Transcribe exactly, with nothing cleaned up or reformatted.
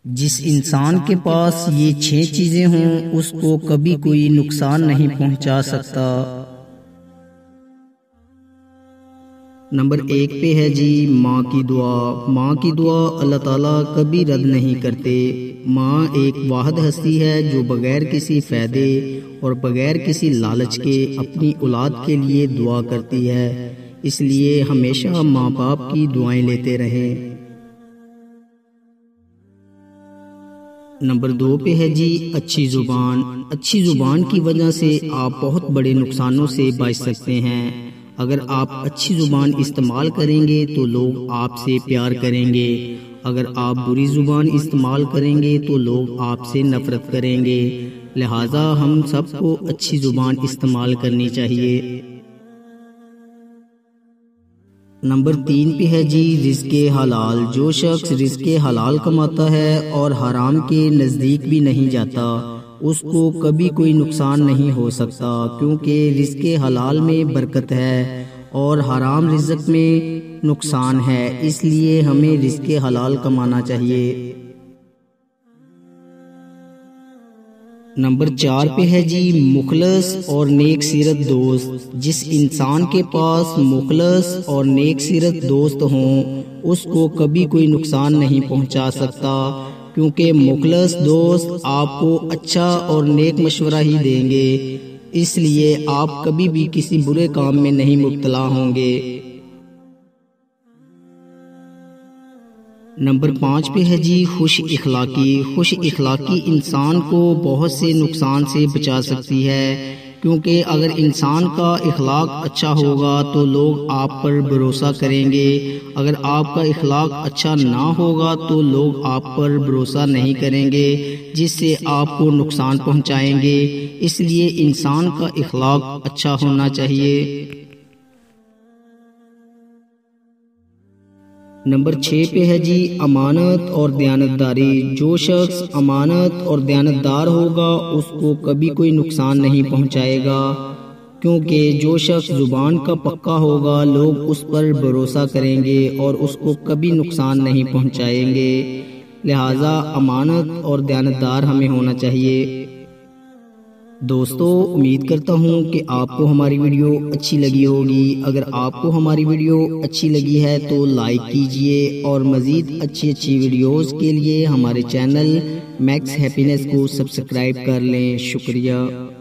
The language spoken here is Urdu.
جس انسان کے پاس یہ چھ چیزیں ہوں اس کو کبھی کوئی نقصان نہیں پہنچا سکتا۔ نمبر ایک پہ ہے جی ماں کی دعا۔ ماں کی دعا اللہ تعالیٰ کبھی رد نہیں کرتے۔ ماں ایک واحد ہستی ہے جو بغیر کسی فائدے اور بغیر کسی لالچ کے اپنی اولاد کے لیے دعا کرتی ہے، اس لیے ہمیشہ ماں باپ کی دعائیں لیتے رہیں۔ نمبر دو پہ ہے جی اچھی زبان۔ اچھی زبان کی وجہ سے آپ بہت بڑے نقصانوں سے بچ سکتے ہیں۔ اگر آپ اچھی زبان استعمال کریں گے تو لوگ آپ سے پیار کریں گے، اگر آپ بری زبان استعمال کریں گے تو لوگ آپ سے نفرت کریں گے، لہٰذا ہم سب کو اچھی زبان استعمال کرنی چاہیے۔ نمبر تین پہ ہے جی رزق حلال۔ جو شخص رزق حلال کماتا ہے اور حرام کے نزدیک بھی نہیں جاتا اس کو کبھی کوئی نقصان نہیں ہو سکتا، کیونکہ رزق حلال میں برکت ہے اور حرام رزق میں نقصان ہے، اس لیے ہمیں رزق حلال کمانا چاہیے۔ نمبر چار پہ ہے جی مخلص اور نیک سیرت دوست۔ جس انسان کے پاس مخلص اور نیک سیرت دوست ہوں اس کو کبھی کوئی نقصان نہیں پہنچا سکتا، کیونکہ مخلص دوست آپ کو اچھا اور نیک مشورہ ہی دیں گے، اس لیے آپ کبھی بھی کسی برے کام میں نہیں مبتلا ہوں گے۔ نمبر پانچ پہ ہے جی خوش اخلاقی۔ خوش اخلاقی انسان کو بہت سے نقصان سے بچا سکتی ہے، کیونکہ اگر انسان کا اخلاق اچھا ہوگا تو لوگ آپ پر بھروسہ کریں گے، اگر آپ کا اخلاق اچھا نہ ہوگا تو لوگ آپ پر بھروسہ نہیں کریں گے، جس سے آپ کو نقصان پہنچائیں گے، اس لیے انسان کا اخلاق اچھا ہونا چاہیے۔ نمبر چھ پہ ہے جی امانت اور دیانتداری۔ جو شخص امانت اور دیانتدار ہوگا اس کو کبھی کوئی نقصان نہیں پہنچائے گا، کیونکہ جو شخص زبان کا پکا ہوگا لوگ اس پر بھروسہ کریں گے اور اس کو کبھی نقصان نہیں پہنچائیں گے، لہٰذا امانت اور دیانتدار ہمیں ہونا چاہیے۔ دوستو امید کرتا ہوں کہ آپ کو ہماری ویڈیو اچھی لگی ہوگی۔ اگر آپ کو ہماری ویڈیو اچھی لگی ہے تو لائک کیجئے اور مزید اچھی اچھی ویڈیوز کے لیے ہمارے چینل میکس ہیپینس کو سبسکرائب کر لیں۔ شکریہ۔